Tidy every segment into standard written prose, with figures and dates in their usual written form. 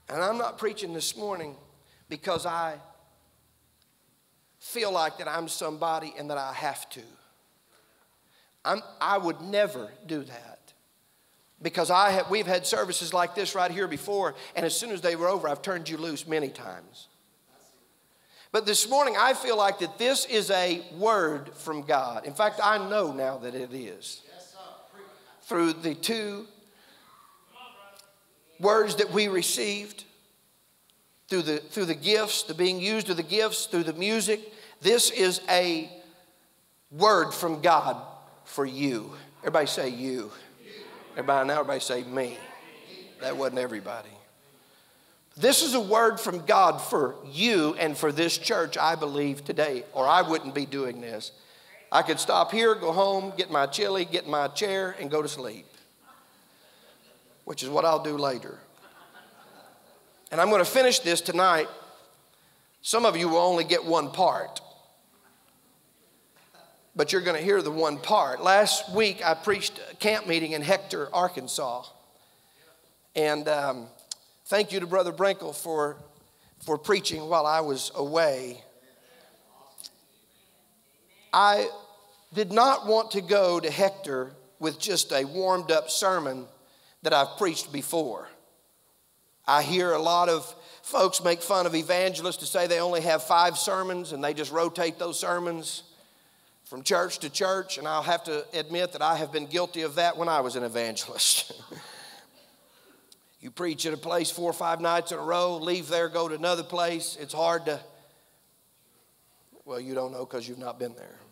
And I'm not preaching this morning because I feel like that I'm somebody and that I have to. I would never do that. Because we've had services like this right here before, and as soon as they were over, I've turned you loose many times. But this morning, I feel like that this is a word from God. In fact, I know now that it is. Through the two words that we received, through the gifts, the being used of the gifts, through the music, this is a word from God for you. Everybody say you. Everybody say me. That wasn't everybody. This is a word from God for you and for this church, I believe, today, or I wouldn't be doing this. I could stop here, go home, get my chili, get in my chair, and go to sleep, which is what I'll do later. And I'm going to finish this tonight. Some of you will only get one part, but you're going to hear the one part. Last week, I preached a camp meeting in Hector, Arkansas, and thank you to Brother Brinkle for preaching while I was away. I did not want to go to Hector with just a warmed up sermon that I've preached before. I hear a lot of folks make fun of evangelists to say they only have 5 sermons and they just rotate those sermons from church to church. And I'll have to admit that I have been guilty of that when I was an evangelist. You preach at a place 4 or 5 nights in a row, leave there, go to another place. It's hard to, well, you don't know because you've not been there.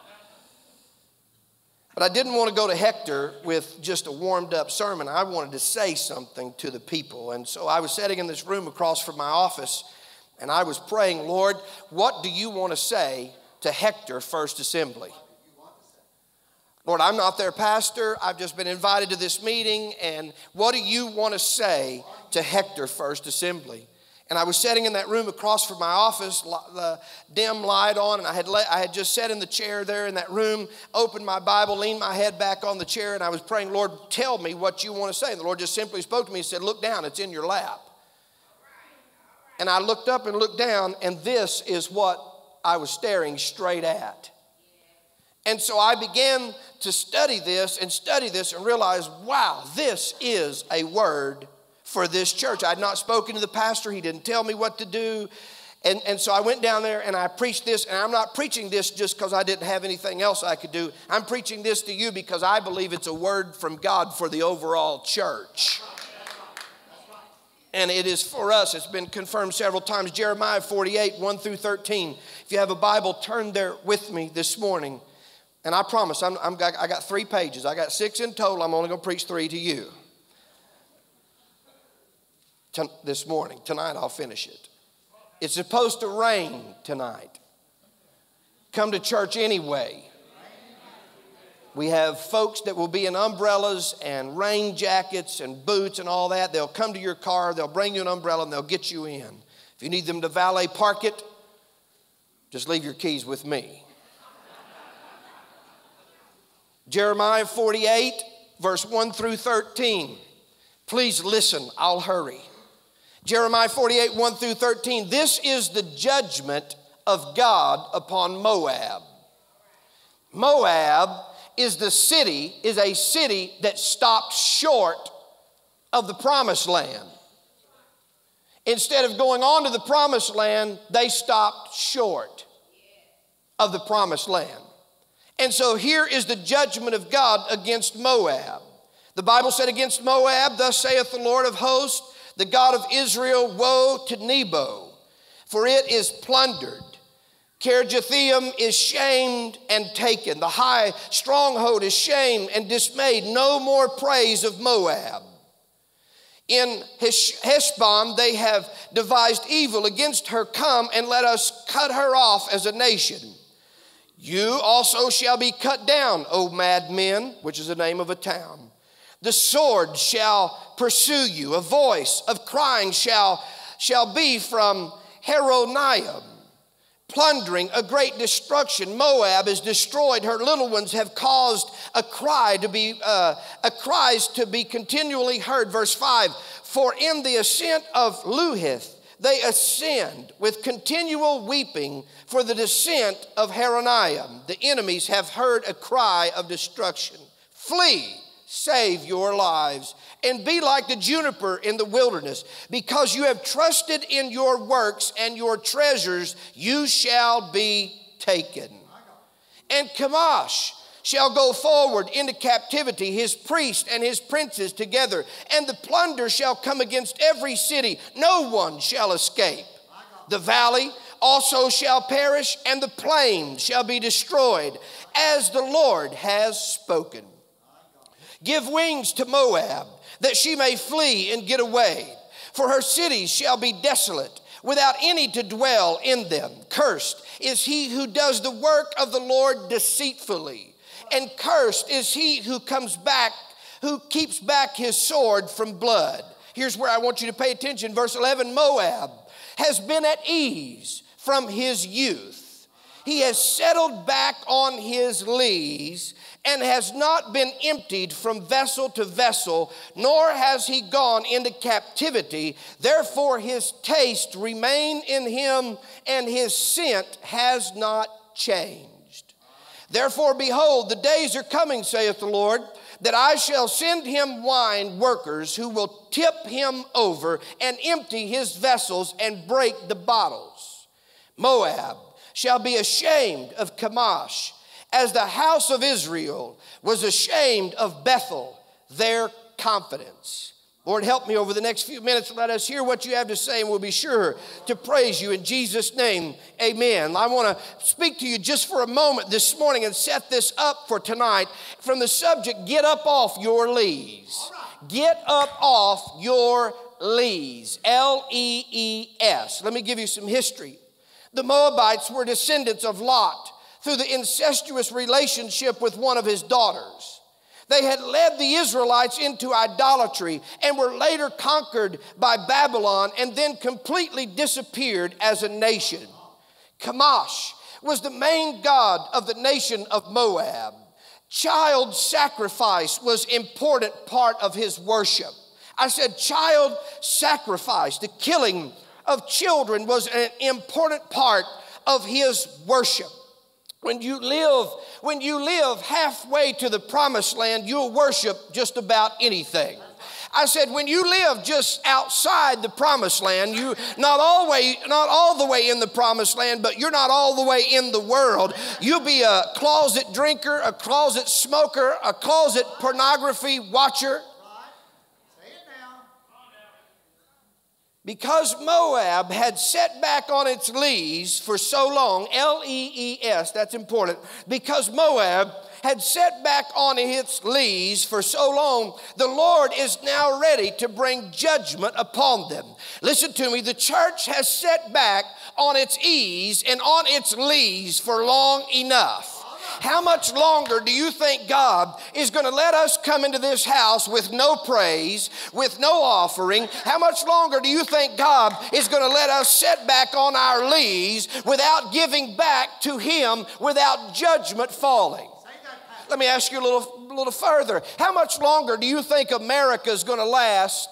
But I didn't want to go to Hector with just a warmed up sermon. I wanted to say something to the people. And so I was sitting in this room across from my office, and I was praying, Lord, what do you want to say to Hector First Assembly? Lord, I'm not their pastor. I've just been invited to this meeting. And what do you want to say to Hector First Assembly? And I was sitting in that room across from my office, the dim light on, and I had just sat in the chair there in that room, opened my Bible, leaned my head back on the chair, and I was praying, Lord, tell me what you want to say. And the Lord just simply spoke to me and said, look down, it's in your lap. And I looked up and looked down, and this is what I was staring straight at. And so I began to study this and realize, wow, this is a word for this church. I had not spoken to the pastor. He didn't tell me what to do. And so I went down there and I preached this. And I'm not preaching this just because I didn't have anything else I could do. I'm preaching this to you because I believe it's a word from God for the overall church. And it is for us. It's been confirmed several times. Jeremiah 48, 1 through 13. If you have a Bible, turn there with me this morning. And I promise, I got 3 pages. I got 6 in total. I'm only going to preach 3 to you. This morning. Tonight I'll finish it. It's supposed to rain tonight. Come to church anyway. We have folks that will be in umbrellas and rain jackets and boots and all that. They'll come to your car, they'll bring you an umbrella, and they'll get you in. If you need them to valet park it, just leave your keys with me. Jeremiah 48, verse 1 through 13. Please listen, I'll hurry. Jeremiah 48, 1 through 13. This is the judgment of God upon Moab. Moab is a city that stopped short of the promised land. Instead of going on to the promised land, they stopped short of the promised land. And so here is the judgment of God against Moab. The Bible said, against Moab, thus saith the Lord of hosts, the God of Israel, woe to Nebo, for it is plundered. Kirjathaim is shamed and taken. The high stronghold is shamed and dismayed. No more praise of Moab. In Heshbon they have devised evil against her. Come and let us cut her off as a nation. You also shall be cut down, O madmen, which is the name of a town. The sword shall pursue you. A voice of crying shall be from Horonaim. plundering, a great destruction. Moab is destroyed. Her little ones have caused cries to be continually heard. Verse 5, for in the ascent of Luhith, they ascend with continual weeping for the descent of Horonaim. The enemies have heard a cry of destruction. Flee, save your lives, and be like the juniper in the wilderness. Because you have trusted in your works and your treasures, you shall be taken. And Chemosh shall go forward into captivity, his priests and his princes together, and the plunder shall come against every city. No one shall escape. The valley also shall perish, and the plain shall be destroyed, as the Lord has spoken. Give wings to Moab, that she may flee and get away. For her cities shall be desolate, without any to dwell in them. Cursed is he who does the work of the Lord deceitfully. And cursed is he who keeps back his sword from blood. Here's where I want you to pay attention. Verse 11, Moab has been at ease from his youth. He has settled back on his lees and has not been emptied from vessel to vessel, nor has he gone into captivity. Therefore his taste remain in him, and his scent has not changed. Therefore, behold, the days are coming, saith the Lord, that I shall send him wine workers who will tip him over and empty his vessels and break the bottles. Moab shall be ashamed of Chemosh, as the house of Israel was ashamed of Bethel, their confidence. Lord, help me over the next few minutes. Let us hear what you have to say, and we'll be sure to praise you in Jesus' name. Amen. I want to speak to you just for a moment this morning and set this up for tonight from the subject, get up off your lees. Get up off your lees. L-E-E-S. Let me give you some history. The Moabites were descendants of Lot through the incestuous relationship with one of his daughters. They had led the Israelites into idolatry and were later conquered by Babylon and then completely disappeared as a nation. Chemosh was the main god of the nation of Moab. Child sacrifice was an important part of his worship. I said child sacrifice, the killing of children, was an important part of his worship. When you live halfway to the promised land, you'll worship just about anything. I said, when you live just outside the promised land, you not all the way in the promised land, but you're not all the way in the world. You'll be a closet drinker, a closet smoker, a closet pornography watcher. Because Moab had set back on its lees for so long, L-E-E-S, that's important. Because Moab had set back on its lees for so long, the Lord is now ready to bring judgment upon them. Listen to me, the church has set back on its ease and on its lees for long enough. How much longer do you think God is going to let us come into this house with no praise, with no offering? How much longer do you think God is going to let us sit back on our lees without giving back to Him, without judgment falling? Let me ask you a little further. How much longer do you think America is going to last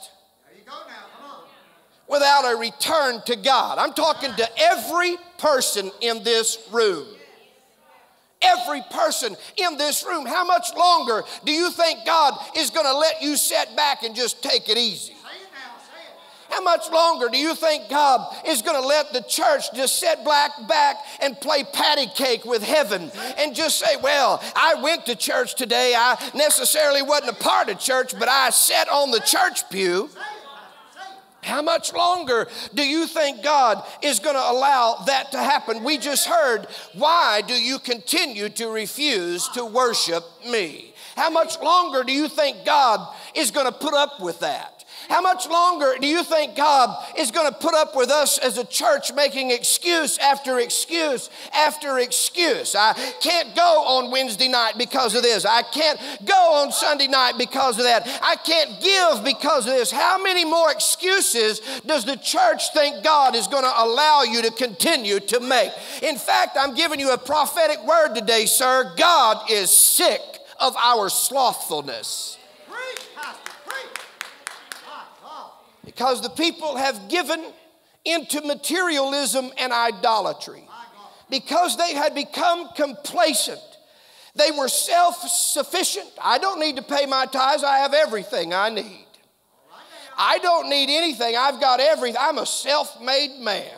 without a return to God? I'm talking to every person in this room. Every person in this room. How much longer do you think God is going to let you sit back and just take it easy? How much longer do you think God is going to let the church just sit back and play patty cake with heaven and just say, well, I went to church today. I necessarily wasn't a part of church, but I sat on the church pew. How much longer do you think God is going to allow that to happen? We just heard, why do you continue to refuse to worship me? How much longer do you think God is going to put up with that? How much longer do you think God is going to put up with us as a church making excuse after excuse after excuse? I can't go on Wednesday night because of this. I can't go on Sunday night because of that. I can't give because of this. How many more excuses does the church think God is going to allow you to continue to make? In fact, I'm giving you a prophetic word today, sir. God is sick of our slothfulness. Because the people have given into materialism and idolatry. Because they had become complacent. They were self-sufficient. I don't need to pay my tithes. I have everything I need. I don't need anything. I've got everything. I'm a self-made man.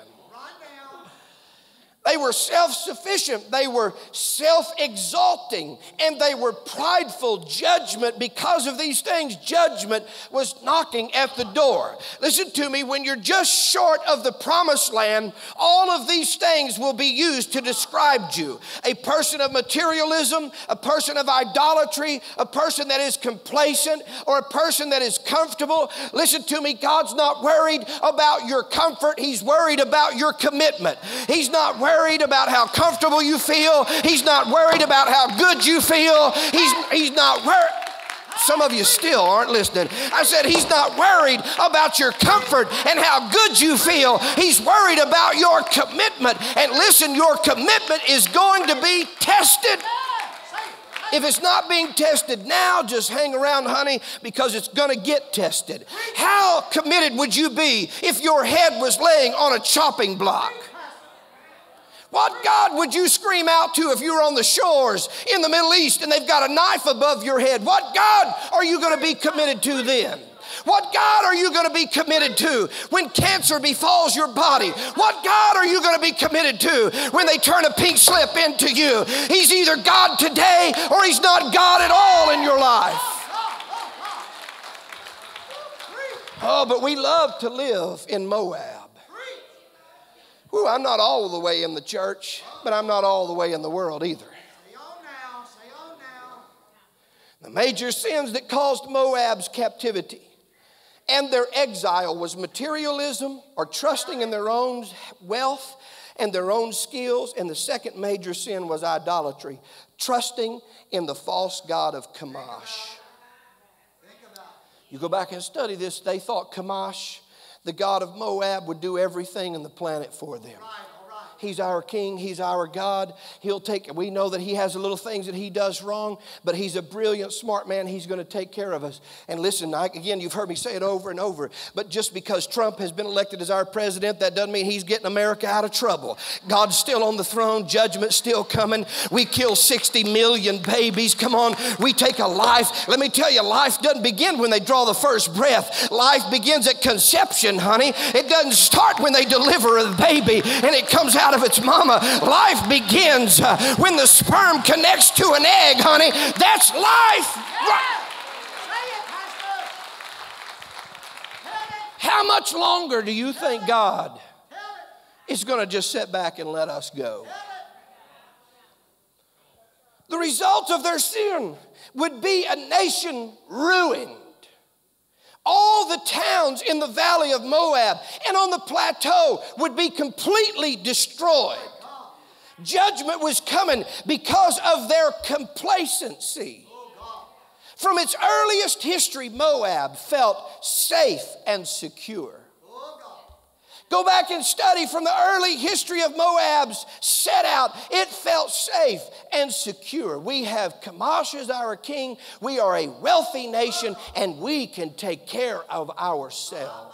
They were self-sufficient, they were self-exalting, and they were prideful. Judgment, because of these things, judgment was knocking at the door. Listen to me, when you're just short of the promised land, all of these things will be used to describe you. A person of materialism, a person of idolatry, a person that is complacent, or a person that is comfortable. Listen to me, God's not worried about your comfort, He's worried about your commitment. He's not worried about how comfortable you feel. He's not worried about how good you feel. He's not worried. Some of you still aren't listening. I said He's not worried about your comfort and how good you feel. He's worried about your commitment. And listen, your commitment is going to be tested. If it's not being tested now, just hang around, honey, because it's going to get tested. How committed would you be if your head was laying on a chopping block? What God would you scream out to if you were on the shores in the Middle East and they've got a knife above your head? What God are you going to be committed to then? What God are you going to be committed to when cancer befalls your body? What God are you going to be committed to when they turn a pink slip into you? He's either God today or He's not God at all in your life. Oh, but we love to live in Moab. Ooh, I'm not all the way in the church, but I'm not all the way in the world either. Say on now, say on now. The major sins that caused Moab's captivity and their exile was materialism or trusting in their own wealth and their own skills. And the second major sin was idolatry, trusting in the false god of Chemosh. You go back and study this, they thought Chemosh, the god of Moab, would do everything on the planet for them. He's our king. He's our God. We know that he has the little things that he does wrong, but he's a brilliant, smart man. He's going to take care of us. And listen, again, you've heard me say it over and over, but just because Trump has been elected as our president, that doesn't mean he's getting America out of trouble. God's still on the throne. Judgment's still coming. We kill 60 million babies. Come on, we take a life. Let me tell you, life doesn't begin when they draw the first breath. Life begins at conception, honey. It doesn't start when they deliver a baby and it comes out of its mama. Life begins when the sperm connects to an egg, honey. That's life. How much longer do you think God is going to just sit back and let us go? The result of their sin would be a nation ruined. All the towns in the valley of Moab and on the plateau would be completely destroyed. Judgment was coming because of their complacency. From its earliest history, Moab felt safe and secure. Go back and study from the early history of Moab's set out. It felt safe and secure. We have Chemosh as our king. We are a wealthy nation, and we can take care of ourselves.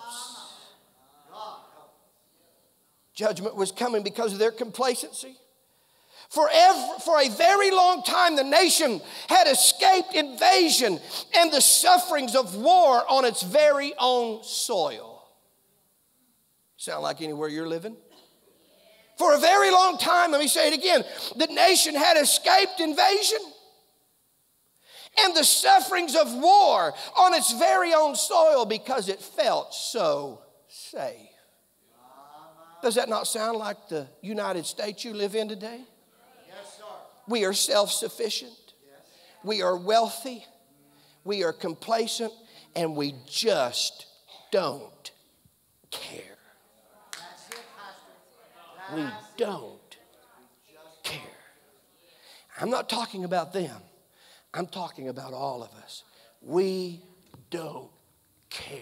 Judgment was coming because of their complacency. For a very long time, the nation had escaped invasion and the sufferings of war on its very own soil. Sound like anywhere you're living? For a very long time, let me say it again, the nation had escaped invasion and the sufferings of war on its very own soil because it felt so safe. Does that not sound like the United States you live in today? Yes, sir. We are self-sufficient. Yes. We are wealthy. We are complacent, and we just don't care. We don't care. I'm not talking about them. I'm talking about all of us. We don't care.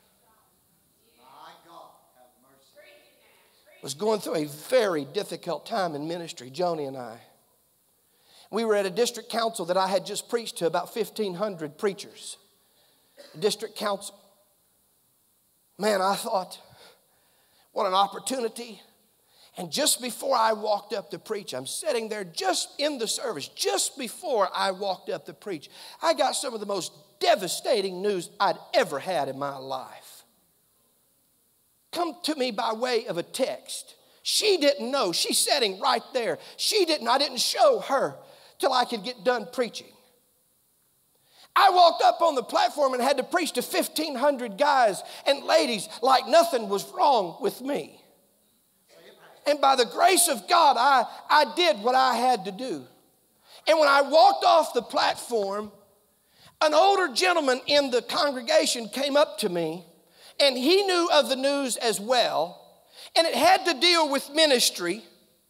Was going through a very difficult time in ministry, Joni and I. We were at a district council that I had just preached to about 1,500 preachers. District council. Man, I thought, what an opportunity. And just before I walked up to preach, I'm sitting there just in the service, just before I walked up to preach, I got some of the most devastating news I'd ever had in my life. Come to me by way of a text. She didn't know. She's sitting right there. I didn't show her till I could get done preaching. I walked up on the platform and had to preach to 1,500 guys and ladies like nothing was wrong with me. And by the grace of God, I did what I had to do. And when I walked off the platform, an older gentleman in the congregation came up to me, and he knew of the news as well, and it had to deal with ministry.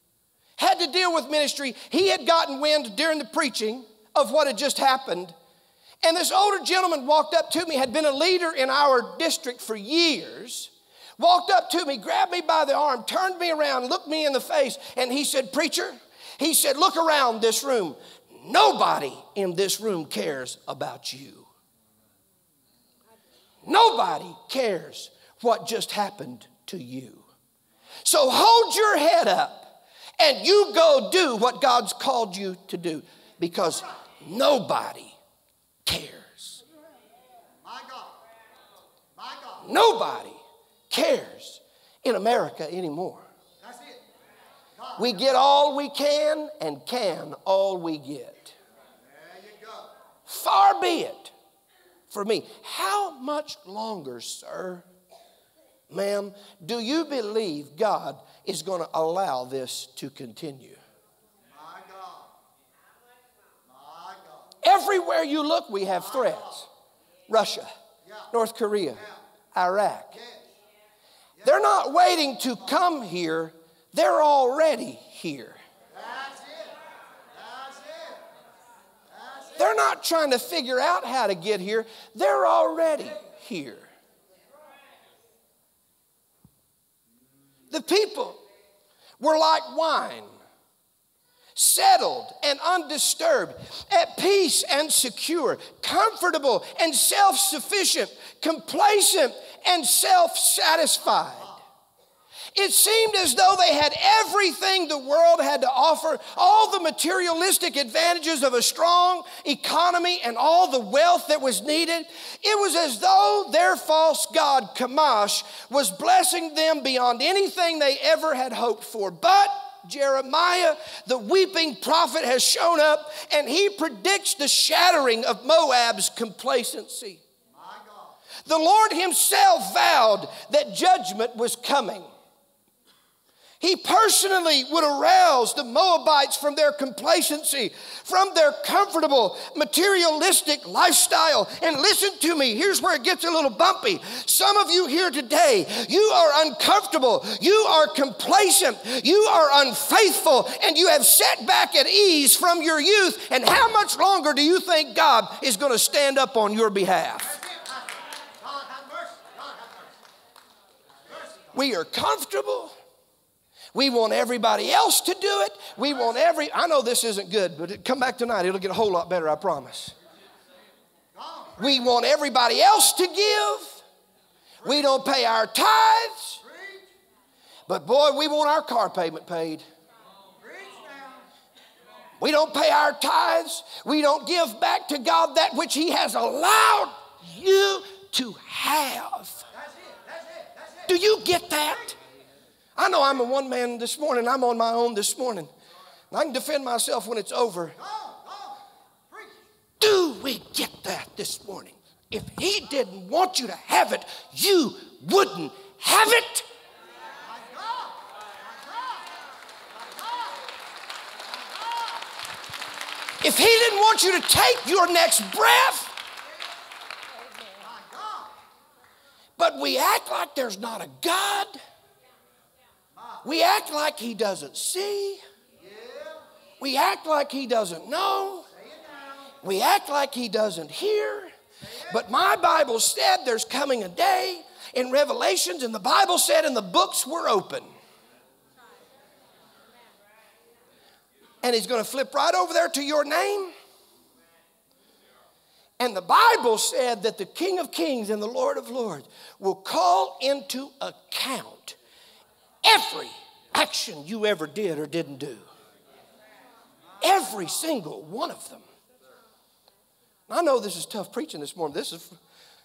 He had gotten wind during the preaching of what had just happened. And this older gentleman walked up to me, had been a leader in our district for years, walked up to me, grabbed me by the arm, turned me around, looked me in the face, and he said, "Preacher," he said, "look around this room. Nobody in this room cares about you. Nobody cares what just happened to you. So hold your head up and you go do what God's called you to do, because nobody cares." My God. Nobody cares in America anymore. That's it. We get all we can and can all we get. There you go. Far be it for me. How much longer, sir, ma'am, do you believe God is going to allow this to continue? My God. My God. Everywhere you look, we have threats. Russia, North Korea, Iraq. They're not waiting to come here. They're already here. They're not trying to figure out how to get here. They're already here. The people were like wine, settled and undisturbed, at peace and secure, comfortable and self-sufficient, complacent and self-satisfied. It seemed as though they had everything the world had to offer, all the materialistic advantages of a strong economy and all the wealth that was needed. It was as though their false god, Kamash, was blessing them beyond anything they ever had hoped for. But Jeremiah, the weeping prophet, has shown up, and he predicts the shattering of Moab's complacency. The Lord himself vowed that judgment was coming. He personally would arouse the Moabites from their complacency, from their comfortable, materialistic lifestyle. And listen to me, here's where it gets a little bumpy. Some of you here today, you are uncomfortable, you are complacent, you are unfaithful, and you have sat back at ease from your youth. And how much longer do you think God is going to stand up on your behalf? We are comfortable. We want everybody else to do it. I know this isn't good, but come back tonight. It'll get a whole lot better, I promise. We want everybody else to give. We don't pay our tithes. But boy, we want our car payment paid. We don't pay our tithes. We don't give back to God that which he has allowed you to have. Do you get that? I know I'm a one man this morning. I'm on my own this morning. I can defend myself when it's over. Do we get that this morning? If he didn't want you to have it, you wouldn't have it. If he didn't want you to take your next breath, but But we act like there's not a God. We act like He doesn't see. We act like He doesn't know. We act like He doesn't hear. But my Bible said there's coming a day in Revelations, and the Bible said, and the books were open. And He's going to flip right over there to your name. And the Bible said that the King of Kings and the Lord of Lords will call into account every action you ever did or didn't do. Every single one of them. I know this is tough preaching this morning. This is...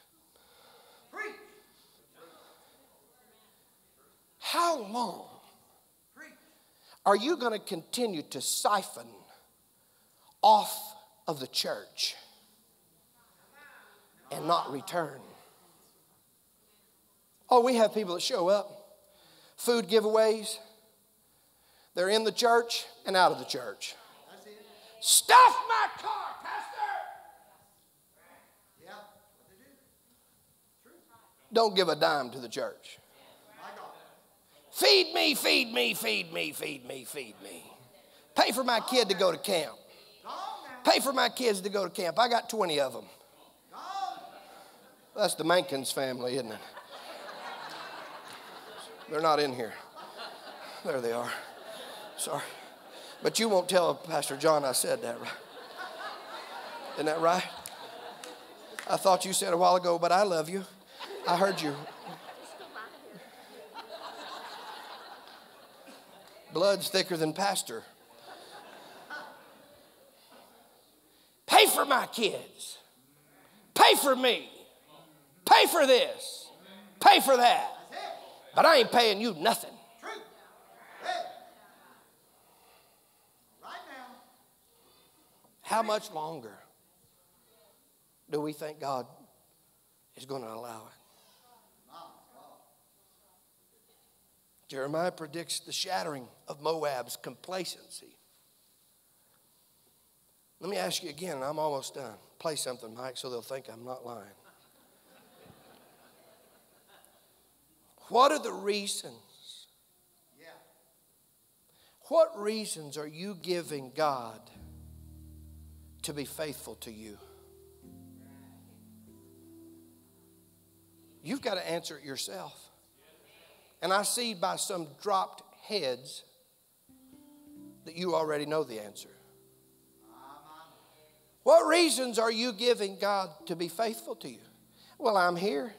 How long are you going to continue to siphon off of the church and not return? Oh, we have people that show up, food giveaways. They're in the church and out of the church. Stuff my car, Pastor. Don't give a dime to the church. Feed me, feed me, feed me, feed me, feed me. Pay for my kid to go to camp. Pay for my kids to go to camp. I got 20 of them. That's the Mankins family, isn't it? They're not in here. There they are. Sorry. But you won't tell Pastor John I said that, right? Isn't that right? I thought you said a while ago, but I love you. I heard you. Blood's thicker than pastor. Pay for my kids. Pay for me. Pay for this. Pay for that. But I ain't paying you nothing. How much longer do we think God is going to allow it? Jeremiah predicts the shattering of Moab's complacency. Let me ask you again, and I'm almost done. Play something, Mike, so they'll think I'm not lying. What are the reasons? What reasons are you giving God to be faithful to you? You've got to answer it yourself. And I see by some dropped heads that you already know the answer. What reasons are you giving God to be faithful to you? Well, I'm here.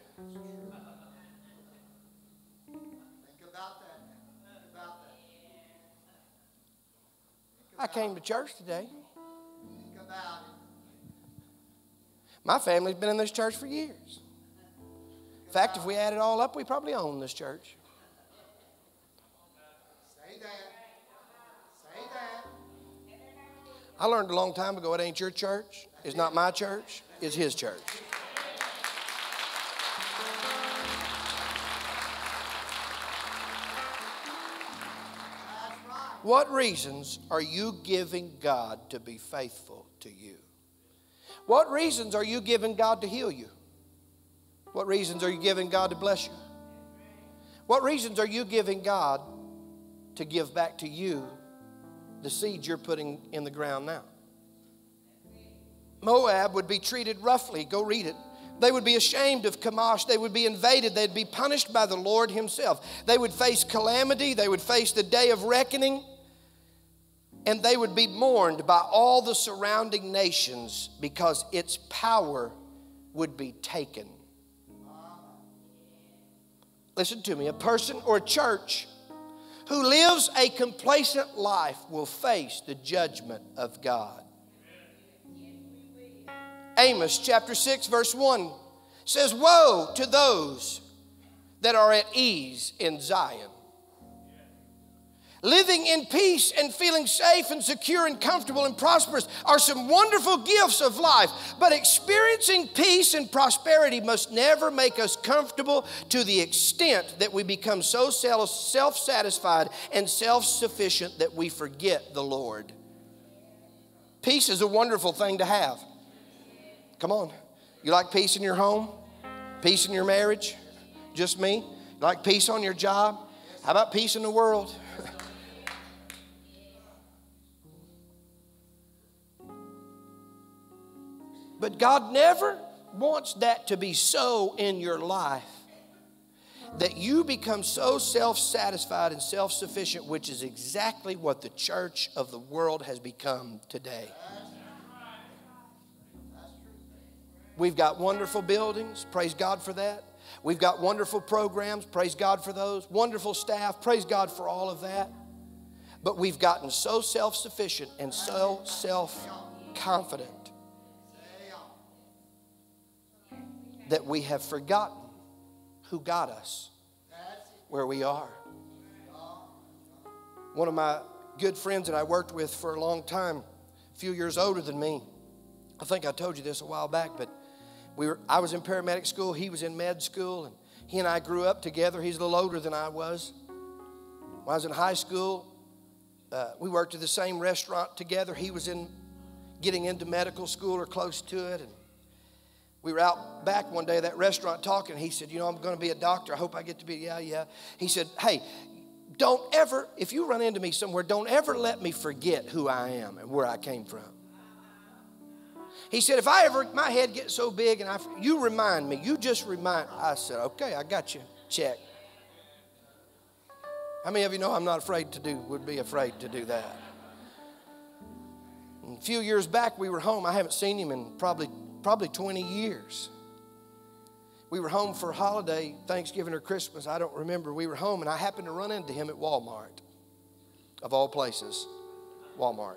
Think about that. Think about that. I came to church today. Think about it. My family's been in this church for years. In fact, if we add it all up, we probably own this church. I learned a long time ago, it ain't your church. It's not my church. It's His church. What reasons are you giving God to be faithful to you? What reasons are you giving God to heal you? What reasons are you giving God to bless you? What reasons are you giving God to give back to you the seeds you're putting in the ground now? Moab would be treated roughly. Go read it. They would be ashamed of Chemosh. They would be invaded. They'd be punished by the Lord Himself. They would face calamity. They would face the day of reckoning. And they would be mourned by all the surrounding nations because its power would be taken. Listen to me. A person or a church who lives a complacent life will face the judgment of God. Amos chapter 6 verse 1 says, woe to those that are at ease in Zion, living in peace and feeling safe and secure and comfortable and prosperous are some wonderful gifts of life. But experiencing peace and prosperity must never make us comfortable to the extent that we become so self-satisfied and self-sufficient that we forget the Lord. Peace is a wonderful thing to have. Come on. You like peace in your home? Peace in your marriage? Just me? You like peace on your job? How about peace in the world? But God never wants that to be so in your life that you become so self-satisfied and self-sufficient, which is exactly what the church of the world has become today. We've got wonderful buildings, praise God for that. We've got wonderful programs, praise God for those. Wonderful staff, praise God for all of that. But we've gotten so self-sufficient and so self-confident that we have forgotten who got us where we are. One of my good friends that I worked with for a long time, a few years older than me, I think I told you this a while back, but I was in paramedic school, he was in med school, and he and I grew up together. He's a little older than I was. When I was in high school, we worked at the same restaurant together. He was getting into medical school or close to it, and we were out back one day at that restaurant talking. He said, you know, I'm going to be a doctor. I hope I get to be, yeah. He said, hey, don't ever, if you run into me somewhere, don't ever let me forget who I am and where I came from. He said, if my head gets so big and you remind me, you just remind. I said, okay, I got you. Check. How many of you know I'm not would be afraid to do that? And a few years back, we were home. I haven't seen him in probably 20 years. We were home for a holiday, Thanksgiving or Christmas. I don't remember. We were home, and I happened to run into him at Walmart. Of all places, Walmart.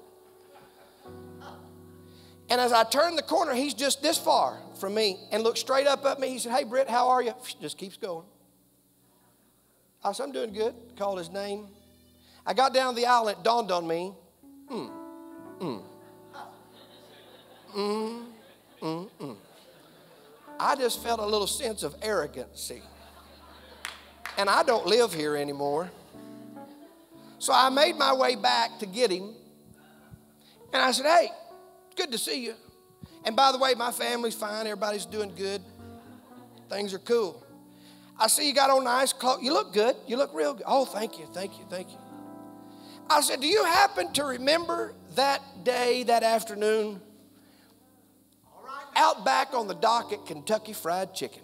And as I turned the corner, he's just this far from me and looked straight up at me. He said, hey, Britt, how are you? Just keeps going. I said, I'm doing good. Called his name. I got down the aisle, and it dawned on me. I just felt a little sense of arrogancy. And I don't live here anymore. So I made my way back to get him. And I said, hey, good to see you. And by the way, my family's fine. Everybody's doing good. Things are cool. I see you got on nice clothes. You look good. You look real good. Oh, thank you. I said, do you happen to remember that day, that afternoon, out back on the dock at Kentucky Fried Chicken?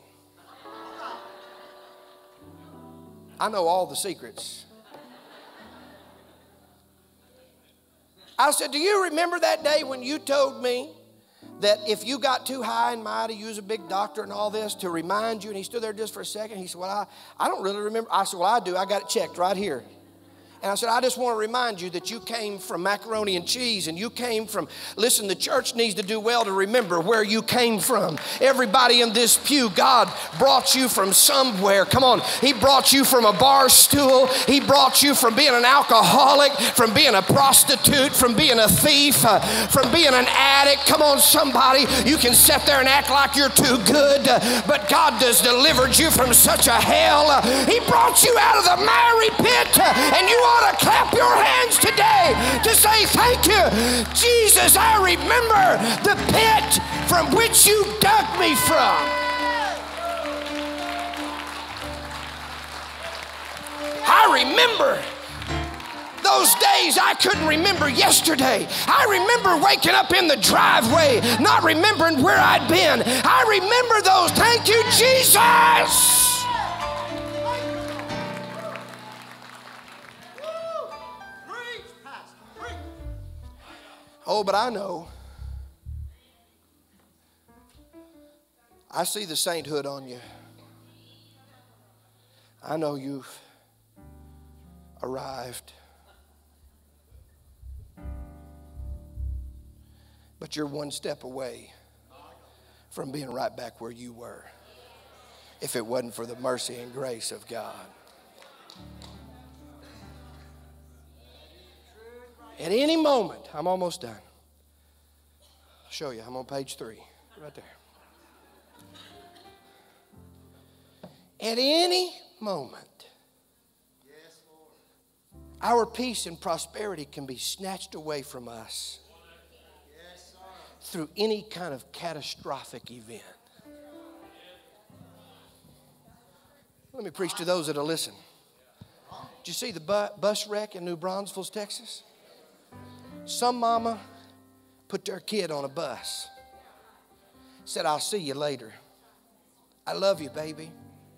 I know all the secrets. I said, do you remember that day when you told me that if you got too high and mighty, you was a big doctor and all this, to remind you? And he stood there just for a second. He said, well, I don't really remember. I said, well, I do. I got it checked right here. And I said, I just want to remind you that you came from macaroni and cheese, and you came from, listen, the church needs to do well to remember where you came from. Everybody in this pew, God brought you from somewhere. Come on. He brought you from a bar stool. He brought you from being an alcoholic, from being a prostitute, from being a thief, from being an addict. Come on, somebody. You can sit there and act like you're too good, but God has delivered you from such a hell. He brought you out of the miry pit, and you ought to clap your hands today to say thank you. Jesus, I remember the pit from which you dug me from. I remember those days I couldn't remember yesterday. I remember waking up in the driveway, not remembering where I'd been. I remember those. Thank you, Jesus. Oh, but I know. I see the sainthood on you. I know you've arrived. But you're one step away from being right back where you were if it wasn't for the mercy and grace of God. At any moment, I'm almost done. I'll show you. I'm on page 3, right there. At any moment, our peace and prosperity can be snatched away from us through any kind of catastrophic event. Let me preach to those that'll listen. Did you see the bus wreck in New Braunfels, Texas? Some mama put their kid on a bus. Said, I'll see you later. I love you, baby.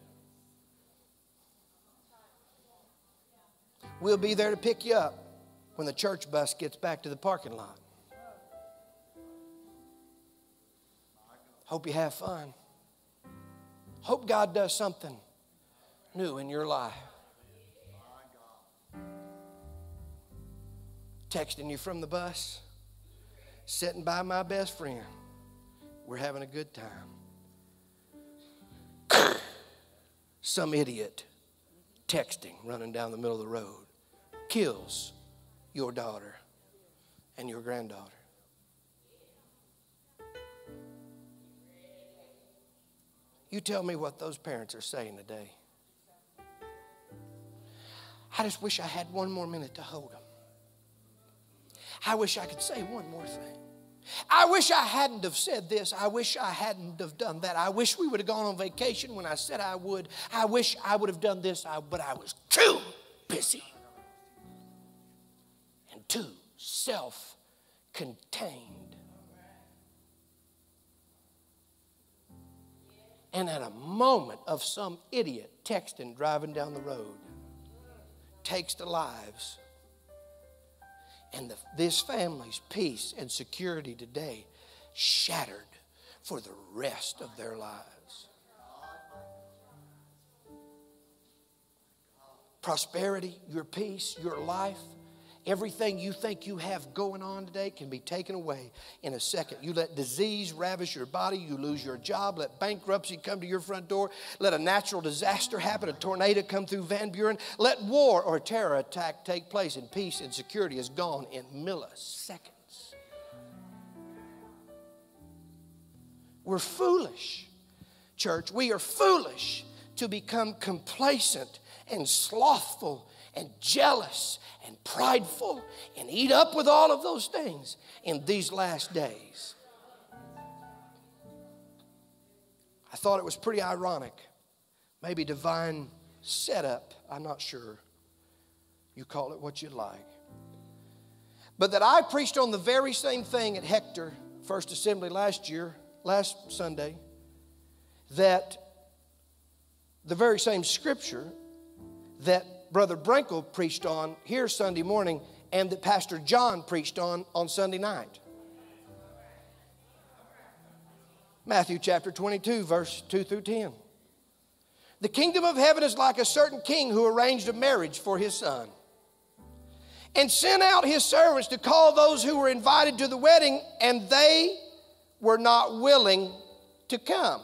We'll be there to pick you up when the church bus gets back to the parking lot. Hope you have fun. Hope God does something new in your life. Texting you from the bus, sitting by my best friend. We're having a good time. Some idiot texting, running down the middle of the road, kills your daughter and your granddaughter. You tell me what those parents are saying today. I just wish I had one more minute to hold them. I wish I could say one more thing. I wish I hadn't have said this. I wish I hadn't have done that. I wish we would have gone on vacation when I said I would. I wish I would have done this, but I was too busy and too self-contained. And at a moment of some idiot texting, driving down the road, takes the lives. And this family's peace and security today shattered for the rest of their lives. Prosperity, your peace, your life, everything you think you have going on today can be taken away in a second. You let disease ravish your body. You lose your job. Let bankruptcy come to your front door. Let a natural disaster happen, a tornado come through Van Buren. Let war or terror attack take place, and peace and security is gone in milliseconds. We're foolish, church. We are foolish to become complacent and slothful and jealous and prideful and eat up with all of those things in these last days. I thought it was pretty ironic, maybe divine setup, I'm not sure. You call it what you like. But that I preached on the very same thing at Hector First Assembly last Sunday, that the very same scripture that Brother Brinkle preached on here Sunday morning and that Pastor John preached on Sunday night. Matthew chapter 22, verse 2 through 10. The kingdom of heaven is like a certain king who arranged a marriage for his son and sent out his servants to call those who were invited to the wedding, and they were not willing to come.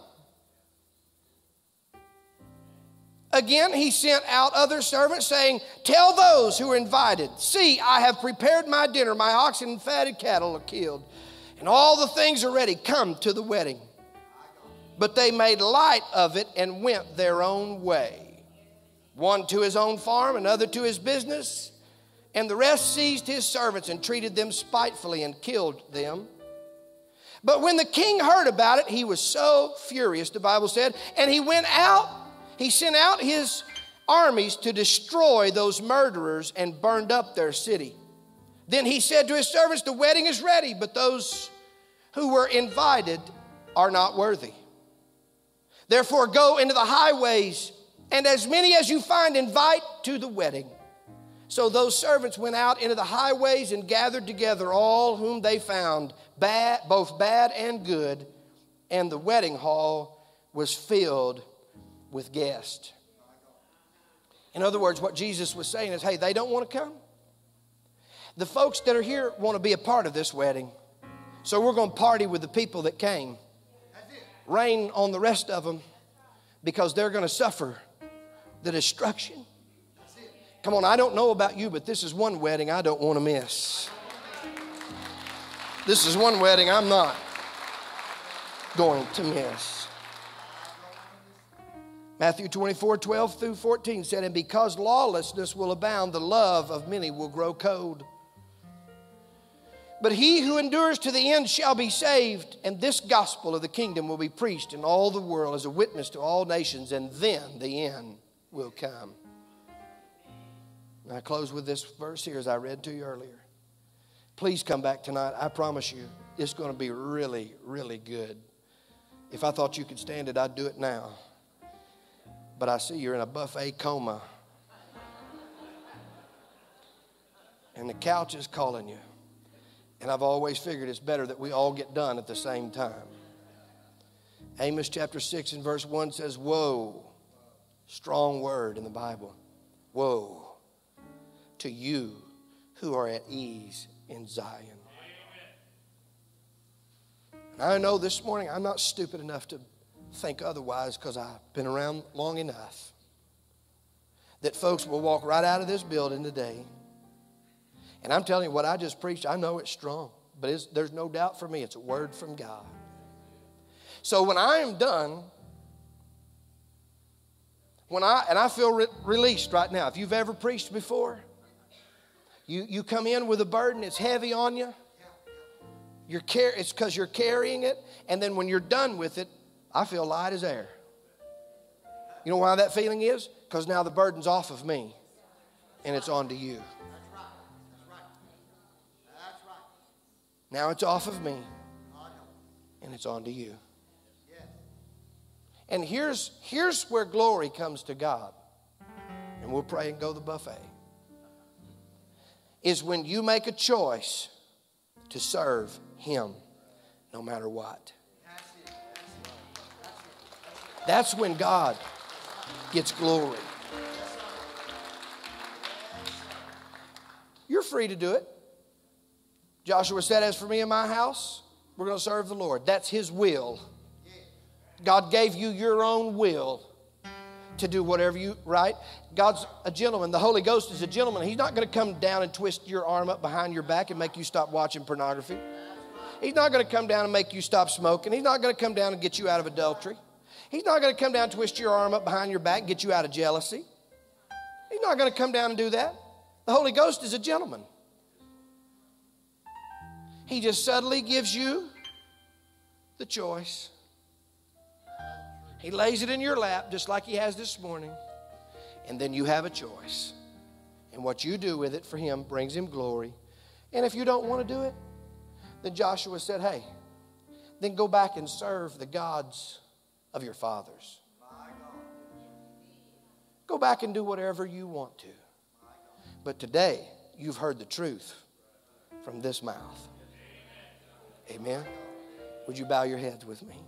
Again, he sent out other servants, saying, tell those who are invited, see, I have prepared my dinner. My oxen and fatted cattle are killed, and all the things are ready. Come to the wedding. But they made light of it and went their own way. One to his own farm, another to his business, and the rest seized his servants and treated them spitefully and killed them. But when the king heard about it, he was so furious, the Bible said, and he sent out his armies to destroy those murderers and burned up their city. Then he said to his servants, the wedding is ready, but those who were invited are not worthy. Therefore go into the highways, and as many as you find, invite to the wedding. So those servants went out into the highways and gathered together all whom they found, both bad and good, and the wedding hall was filled with guests. In other words, what Jesus was saying is, hey, they don't want to come. The folks that are here want to be a part of this wedding. So we're going to party with the people that came. Rain on the rest of them because they're going to suffer the destruction. Come on, I don't know about you, but this is one wedding I don't want to miss. This is one wedding I'm not going to miss. Matthew 24, 12 through 14 said, and because lawlessness will abound, the love of many will grow cold. But he who endures to the end shall be saved, and this gospel of the kingdom will be preached in all the world as a witness to all nations, and then the end will come. And I close with this verse here as I read to you earlier. Please come back tonight. I promise you, it's going to be really, really good. If I thought you could stand it, I'd do it now. But I see you're in a buffet coma. And the couch is calling you. And I've always figured it's better that we all get done at the same time. Amos chapter 6 and verse 1 says, woe, strong word in the Bible. Woe to you who are at ease in Zion. And I know this morning I'm not stupid enough to think otherwise, because I've been around long enough that folks will walk right out of this building today. And I'm telling you, what I just preached, I know it's strong, but there's no doubt for me it's a word from God. So when I am done, I feel released right now. If you've ever preached before, you come in with a burden, it's heavy on you. It's because you're carrying it, and then when you're done with it, I feel light as air. You know why that feeling is? Because now the burden's off of me, and it's onto you. Now it's off of me, and it's onto you. And here's where glory comes to God. And we'll pray and go to the buffet. Is when you make a choice to serve Him no matter what. That's when God gets glory. You're free to do it. Joshua said, as for me and my house, we're going to serve the Lord. That's His will. God gave you your own will to do whatever you, right? God's a gentleman. The Holy Ghost is a gentleman. He's not going to come down and twist your arm up behind your back and make you stop watching pornography. He's not going to come down and make you stop smoking. He's not going to come down and get you out of adultery. He's not going to come down and twist your arm up behind your back and get you out of jealousy. He's not going to come down and do that. The Holy Ghost is a gentleman. He just subtly gives you the choice. He lays it in your lap just like He has this morning. And then you have a choice. And what you do with it for Him brings Him glory. And if you don't want to do it, then Joshua said, hey, then go back and serve the gods of your fathers. Go back and do whatever you want to. But today, you've heard the truth from this mouth. Amen. Would you bow your heads with me?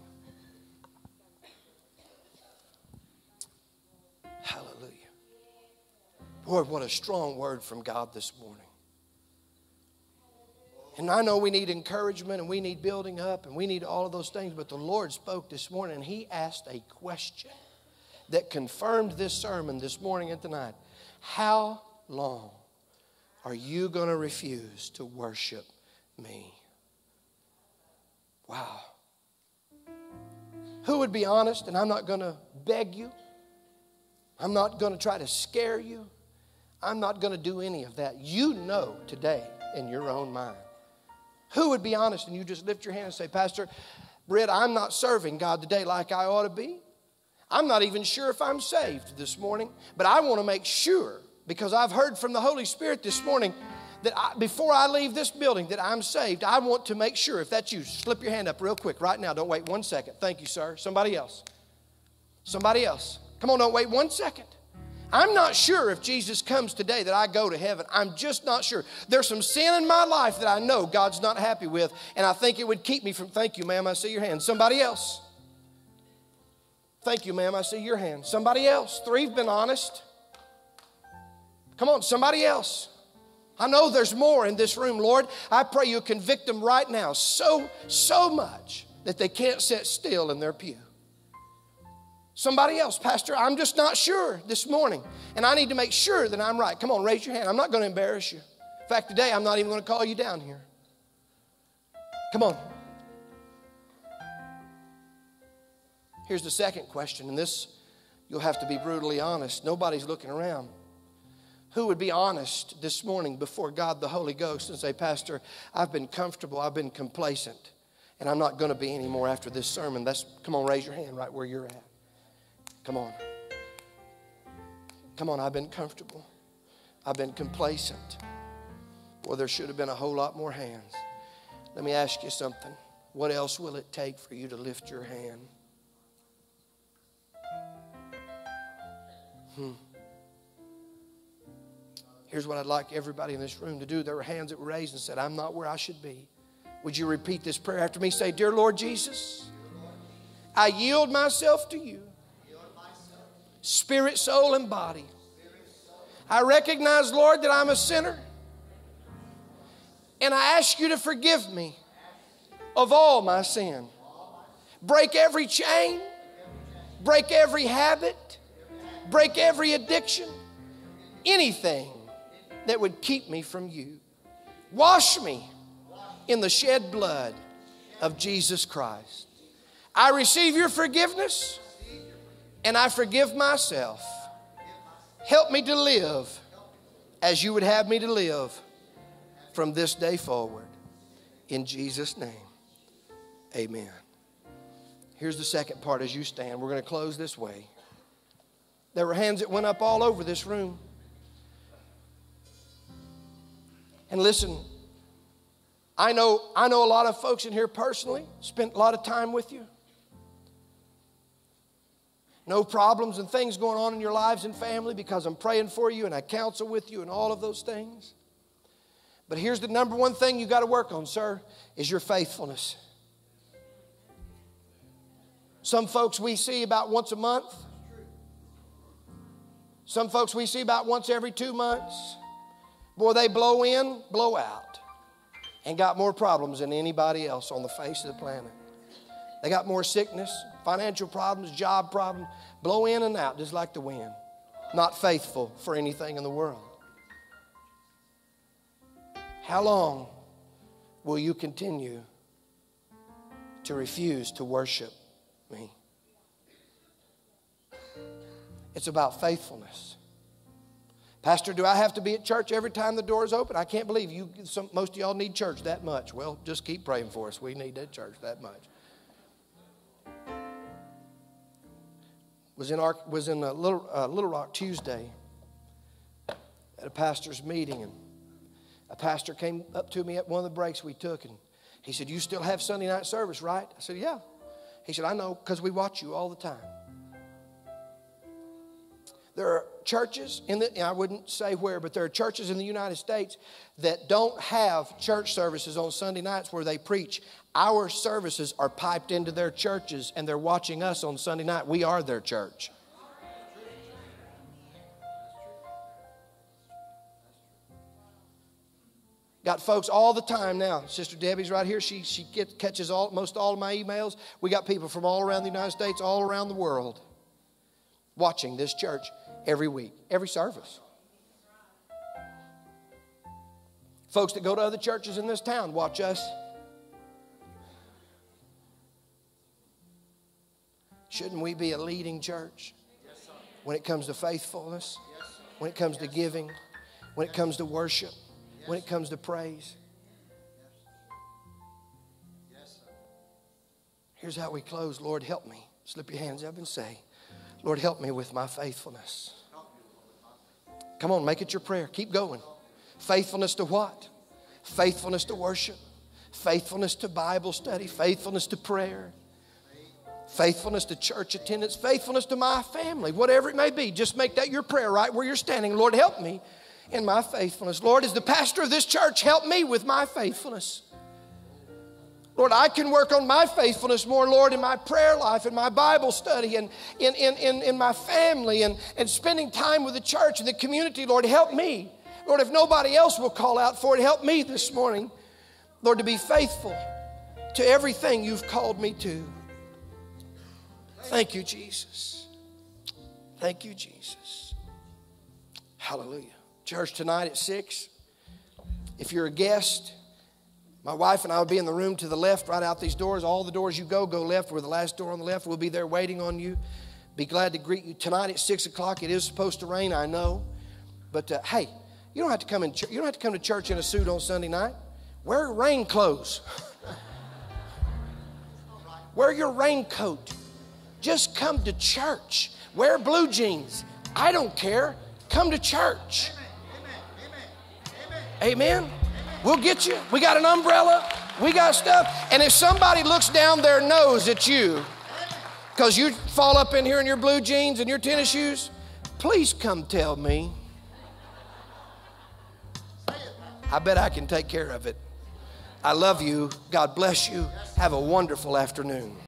Hallelujah. Lord, what a strong word from God this morning. And I know we need encouragement and we need building up and we need all of those things, but the Lord spoke this morning and He asked a question that confirmed this sermon this morning and tonight. How long are you going to refuse to worship me? Wow. Who would be honest? And I'm not going to beg you. I'm not going to try to scare you. I'm not going to do any of that. You know today in your own mind. Who would be honest and you just lift your hand and say, Pastor Britt, I'm not serving God today like I ought to be. I'm not even sure if I'm saved this morning, but I want to make sure, because I've heard from the Holy Spirit this morning that before I leave this building that I'm saved. I want to make sure. If that's you, slip your hand up real quick right now. Don't wait 1 second. Thank you, sir. Somebody else. Somebody else. Come on, don't wait 1 second. I'm not sure if Jesus comes today that I go to heaven. I'm just not sure. There's some sin in my life that I know God's not happy with, and I think it would keep me from, thank you, ma'am, I see your hand. Somebody else. Thank you, ma'am, I see your hand. Somebody else. 3 have been honest. Come on, somebody else. I know there's more in this room, Lord. I pray you convict them right now so much that they can't sit still in their pew. Somebody else, Pastor, I'm just not sure this morning, and I need to make sure that I'm right. Come on, raise your hand. I'm not going to embarrass you. In fact, today I'm not even going to call you down here. Come on. Here's the second question, and this, you'll have to be brutally honest. Nobody's looking around. Who would be honest this morning before God the Holy Ghost and say, Pastor, I've been comfortable, I've been complacent, and I'm not going to be anymore after this sermon. Come on, raise your hand right where you're at. Come on. Come on, I've been comfortable. I've been complacent. Boy, there should have been a whole lot more hands. Let me ask you something. What else will it take for you to lift your hand? Here's what I'd like everybody in this room to do. There were hands that were raised and said, I'm not where I should be. Would you repeat this prayer after me? Say, Dear Lord Jesus, I yield myself to you. Spirit, soul, and body. I recognize, Lord, that I'm a sinner. And I ask you to forgive me of all my sin. Break every chain. Break every habit. Break every addiction. Anything that would keep me from you. Wash me in the shed blood of Jesus Christ. I receive your forgiveness and I forgive myself. Help me to live as you would have me to live from this day forward. In Jesus' name, amen. Here's the second part as you stand. We're going to close this way. There were hands that went up all over this room. And listen, I know a lot of folks in here personally, spent a lot of time with you. No problems and things going on in your lives and family because I'm praying for you and I counsel with you and all of those things. But here's the number one thing you got to work on, sir, is your faithfulness. Some folks we see about once a month. Some folks we see about once every 2 months. Boy, they blow in, blow out, and got more problems than anybody else on the face of the planet. They got more sickness, financial problems, job problems, blow in and out just like the wind. Not faithful for anything in the world. How long will you continue to refuse to worship me? It's about faithfulness. Pastor, do I have to be at church every time the door is open? I can't believe most of y'all need church that much. Well, just keep praying for us. We need that church that much. Was in Little Rock Tuesday at a pastor's meeting, and a pastor came up to me at one of the breaks we took, and he said, "You still have Sunday night service, right?" I said, "Yeah." He said, "I know, because we watch you all the time." There are churches, I wouldn't say where, but there are churches in the United States that don't have church services on Sunday nights where they preach. Our services are piped into their churches, and they're watching us on Sunday night. We are their church. Got folks all the time now. Sister Debbie's right here. She catches most all of my emails. We got people from all around the United States, all around the world, watching this church every week, every service. Folks that go to other churches in this town watch us. Shouldn't we be a leading church when it comes to faithfulness, when it comes to giving, when it comes to worship, when it comes to praise? Here's how we close. Lord, help me. Slip your hands up and say, Lord, help me with my faithfulness. Come on, make it your prayer. Keep going. Faithfulness to what? Faithfulness to worship. Faithfulness to Bible study. Faithfulness to prayer. Faithfulness to church attendance. Faithfulness to my family. Whatever it may be, just make that your prayer right where you're standing. Lord, help me in my faithfulness. Lord, as the pastor of this church, help me with my faithfulness. Lord, I can work on my faithfulness more, Lord, in my prayer life, in my Bible study, and in my family, and spending time with the church and the community. Lord, help me. Lord, if nobody else will call out for it, help me this morning, Lord, to be faithful to everything you've called me to. Thank you, Jesus. Thank you, Jesus. Hallelujah. Church tonight at 6. If you're a guest, my wife and I will be in the room to the left, right out these doors. All the doors you go left. We're the last door on the left. We'll be there waiting on you. Be glad to greet you. Tonight at 6 o'clock, it is supposed to rain, I know. But hey, you don't have to come to church in a suit on Sunday night. Wear rain clothes. Wear your raincoat. Just come to church. Wear blue jeans. I don't care. Come to church. Amen. We'll get you. We got an umbrella. We got stuff. And if somebody looks down their nose at you because you fall up in here in your blue jeans and your tennis shoes, please come tell me. I bet I can take care of it. I love you. God bless you. Have a wonderful afternoon.